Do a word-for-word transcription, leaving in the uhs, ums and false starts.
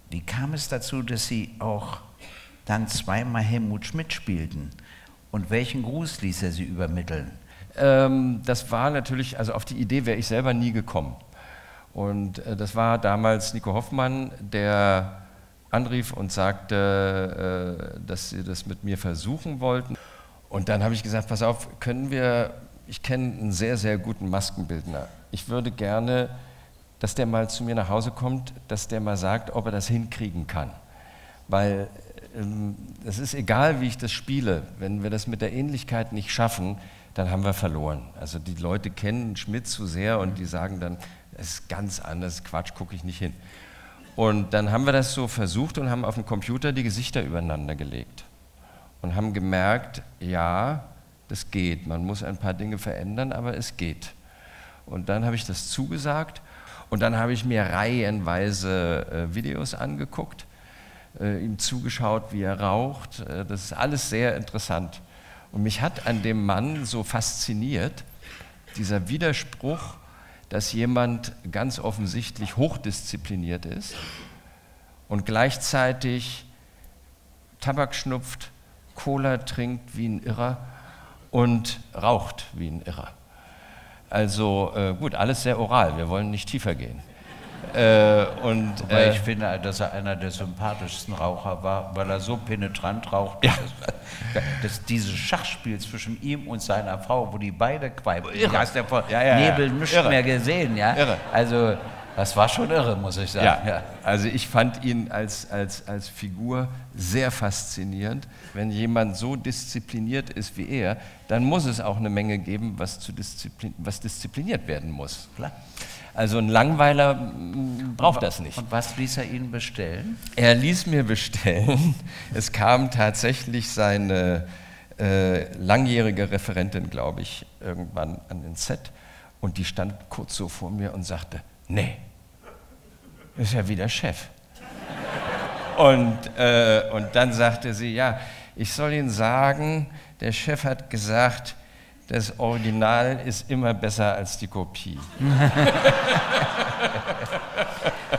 Wie kam es dazu, dass Sie auch dann zweimal Helmut Schmidt spielten? Und welchen Gruß ließ er Sie übermitteln? Ähm, das war natürlich, also auf die Idee wäre ich selber nie gekommen. Und äh, das war damals Nico Hoffmann, der anrief und sagte, äh, dass sie das mit mir versuchen wollten. Und dann habe ich gesagt, pass auf, können wir, ich kenne einen sehr, sehr guten Maskenbildner. Ich würde gerne, dass der mal zu mir nach Hause kommt, dass der mal sagt, ob er das hinkriegen kann. Weil ähm, es ist egal, wie ich das spiele, wenn wir das mit der Ähnlichkeit nicht schaffen, dann haben wir verloren. Also die Leute kennen Schmidt zu sehr und die sagen dann, es ist ganz anders, Quatsch, gucke ich nicht hin. Und dann haben wir das so versucht und haben auf dem Computer die Gesichter übereinander gelegt und haben gemerkt, ja, das geht, man muss ein paar Dinge verändern, aber es geht. Und dann habe ich das zugesagt und dann habe ich mir reihenweise äh, Videos angeguckt, äh, ihm zugeschaut, wie er raucht, äh, das ist alles sehr interessant. Und mich hat an dem Mann so fasziniert, dieser Widerspruch, dass jemand ganz offensichtlich hochdiszipliniert ist und gleichzeitig Tabak schnupft, Cola trinkt wie ein Irrer und raucht wie ein Irrer. Also äh, gut, alles sehr oral, wir wollen nicht tiefer gehen. Äh, und, Wobei äh, ich finde, dass er einer der sympathischsten Raucher war, weil er so penetrant raucht. Ja. Dass, dass dieses Schachspiel zwischen ihm und seiner Frau, wo die beide qualmen, Irre. du hast ja vor Ja, ja, ja. Nebel nichts Irre. mehr gesehen. Ja? Irre. Also das war schon irre, muss ich sagen. Ja, Ja. also ich fand ihn als, als, als Figur sehr faszinierend. Wenn jemand so diszipliniert ist wie er, dann muss es auch eine Menge geben, was, zu disziplin was diszipliniert werden muss. Klar. Also ein Langweiler mm, braucht das nicht. Und was ließ er Ihnen bestellen? Er ließ mir bestellen, es kam tatsächlich seine äh, langjährige Referentin, glaube ich, irgendwann an den Set und die stand kurz so vor mir und sagte, nee, ist ja wieder Chef. und, äh, und dann sagte sie, ja, ich soll Ihnen sagen, der Chef hat gesagt, das Original ist immer besser als die Kopie.